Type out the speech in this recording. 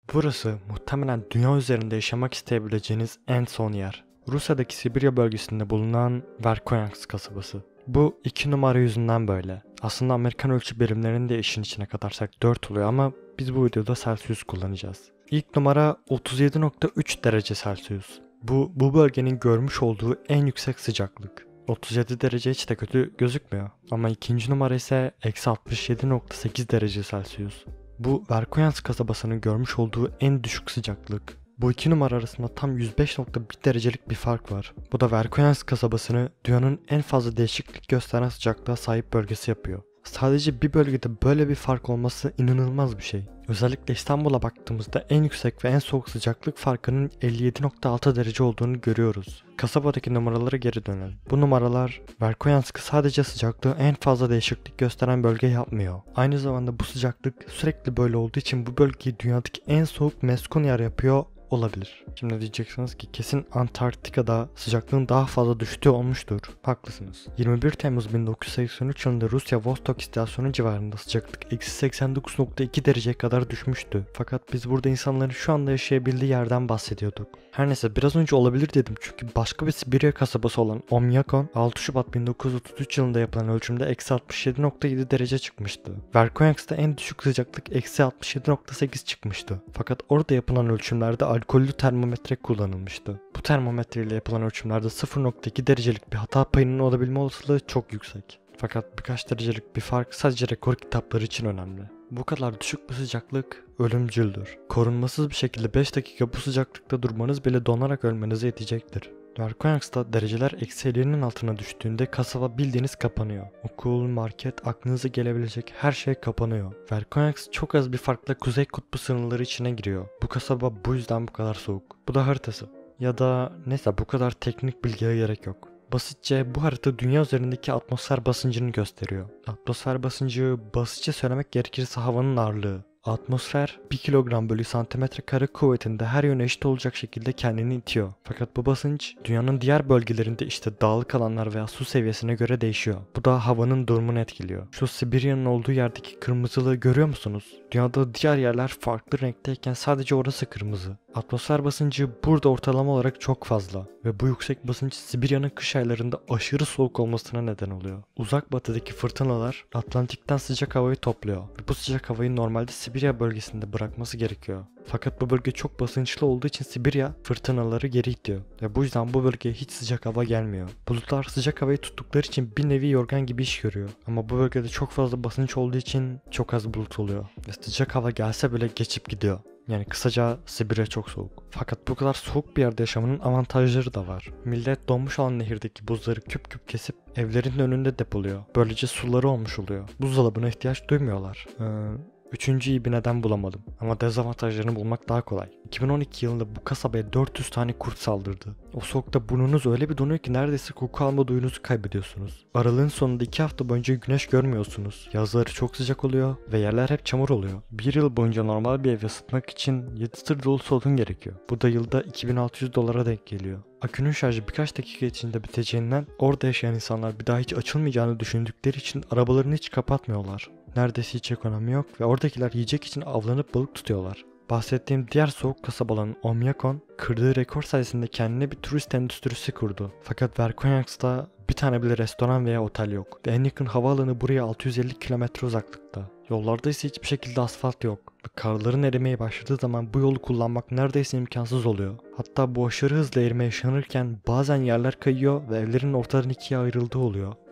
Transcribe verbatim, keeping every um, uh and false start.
Burası muhtemelen dünya üzerinde yaşamak isteyebileceğiniz en son yer. Rusya'daki Sibirya bölgesinde bulunan Verkhoyansk kasabası. Bu iki numara yüzünden böyle. Aslında Amerikan ölçü birimlerini de işin içine katarsak dört oluyor ama biz bu videoda Celsius kullanacağız. İlk numara otuz yedi nokta üç derece Celsius. Bu, bu bölgenin görmüş olduğu en yüksek sıcaklık. otuz yedi derece hiç de kötü gözükmüyor. Ama ikinci numara ise eksi altmış yedi nokta sekiz derece Celsius. Bu Verkhoyansk kasabasının görmüş olduğu en düşük sıcaklık. Bu iki numara arasında tam yüz beş nokta bir derecelik bir fark var. Bu da Verkhoyansk kasabasını dünyanın en fazla değişiklik gösteren sıcaklığa sahip bölgesi yapıyor. Sadece bir bölgede böyle bir fark olması inanılmaz bir şey. Özellikle İstanbul'a baktığımızda en yüksek ve en soğuk sıcaklık farkının elli yedi nokta altı derece olduğunu görüyoruz. Kasabadaki numaralara geri dönelim. Bu numaralar Verkhoyansk'ı sadece sıcaklığı en fazla değişiklik gösteren bölge yapmıyor. Aynı zamanda bu sıcaklık sürekli böyle olduğu için bu bölgeyi dünyadaki en soğuk meskun yer yapıyor olabilir. Şimdi diyeceksiniz ki kesin Antarktika'da sıcaklığın daha fazla düştüğü olmuştur. Haklısınız. yirmi bir Temmuz bin dokuz yüz seksen üç yılında Rusya Vostok istasyonu civarında sıcaklık eksi seksen dokuz nokta iki dereceye kadar düşmüştü. Fakat biz burada insanların şu anda yaşayabildiği yerden bahsediyorduk. Her neyse biraz önce olabilir dedim çünkü başka bir Sibirya kasabası olan Omyakon altı Şubat bin dokuz yüz otuz üç yılında yapılan ölçümde eksi altmış yedi nokta yedi derece çıkmıştı. Verkhoyansk'ta en düşük sıcaklık eksi altmış yedi nokta sekiz çıkmıştı. Fakat orada yapılan ölçümlerde alkollü termometre kullanılmıştı. Bu termometre ile yapılan ölçümlerde sıfır nokta iki derecelik bir hata payının olabilme olasılığı çok yüksek. Fakat birkaç derecelik bir fark sadece rekor kitapları için önemli. Bu kadar düşük bir sıcaklık ölümcüldür. Korunmasız bir şekilde beş dakika bu sıcaklıkta durmanız bile donarak ölmenize yetecektir. Verkhoyansk'ta dereceler eksi ellinin altına düştüğünde kasaba bildiğiniz kapanıyor. Okul, market, aklınıza gelebilecek her şey kapanıyor. Verkhoyansk çok az bir farkla Kuzey Kutbu sınırları içine giriyor. Bu kasaba bu yüzden bu kadar soğuk. Bu da haritası. Ya da neyse bu kadar teknik bilgiye gerek yok. Basitçe bu harita dünya üzerindeki atmosfer basıncını gösteriyor. Atmosfer basıncı basitçe söylemek gerekirse havanın ağırlığı. Atmosfer bir kilogram bölü santimetre kare kuvvetinde her yöne eşit olacak şekilde kendini itiyor. Fakat bu basınç dünyanın diğer bölgelerinde işte dağlık alanlar veya su seviyesine göre değişiyor. Bu da havanın durumunu etkiliyor. Şu Sibirya'nın olduğu yerdeki kırmızılığı görüyor musunuz? Dünyada diğer yerler farklı renkteyken sadece orası kırmızı. Atmosfer basıncı burada ortalama olarak çok fazla ve bu yüksek basınç Sibirya'nın kış aylarında aşırı soğuk olmasına neden oluyor. Uzak batıdaki fırtınalar Atlantik'ten sıcak havayı topluyor ve bu sıcak havayı normalde Sibirya bölgesinde bırakması gerekiyor. Fakat bu bölge çok basınçlı olduğu için Sibirya fırtınaları geri itiyor ve bu yüzden bu bölgeye hiç sıcak hava gelmiyor. Bulutlar sıcak havayı tuttukları için bir nevi yorgan gibi iş görüyor. Ama bu bölgede çok fazla basınç olduğu için çok az bulut oluyor ve sıcak hava gelse bile geçip gidiyor. Yani kısaca Sibirya çok soğuk. Fakat bu kadar soğuk bir yerde yaşamanın avantajları da var. Millet donmuş olan nehirdeki buzları küp küp kesip evlerinin önünde depoluyor. Böylece suları olmuş oluyor. Buzdolabına ihtiyaç duymuyorlar. Ee, Üçüncüyü bir neden bulamadım ama dezavantajlarını bulmak daha kolay. iki bin on iki yılında bu kasabaya dört yüz tane kurt saldırdı. O soğukta burnunuz öyle bir donuyor ki neredeyse koku alma duyunuzu kaybediyorsunuz. Aralığın sonunda iki hafta boyunca güneş görmüyorsunuz. Yazları çok sıcak oluyor ve yerler hep çamur oluyor. Bir yıl boyunca normal bir evi ısıtmak için yedi tır dolusu odun gerekiyor. Bu da yılda iki bin altı yüz dolara denk geliyor. Akünün şarjı birkaç dakika içinde biteceğinden orada yaşayan insanlar bir daha hiç açılmayacağını düşündükleri için arabalarını hiç kapatmıyorlar. Neredeyse hiç ekonomi yok ve oradakiler yiyecek için avlanıp balık tutuyorlar. Bahsettiğim diğer soğuk kasaba olan Omyakon, kırdığı rekor sayesinde kendine bir turist endüstrisi kurdu. Fakat Verkhoyansk'ta bir tane bile restoran veya otel yok ve en yakın havaalanı buraya altı yüz elli kilometre uzaklıkta. Yollarda ise hiçbir şekilde asfalt yok ve karların erimeye başladığı zaman bu yolu kullanmak neredeyse imkansız oluyor. Hatta bu aşırı hızlı erime yaşanırken bazen yerler kayıyor ve evlerin ortadan ikiye ayrıldığı oluyor.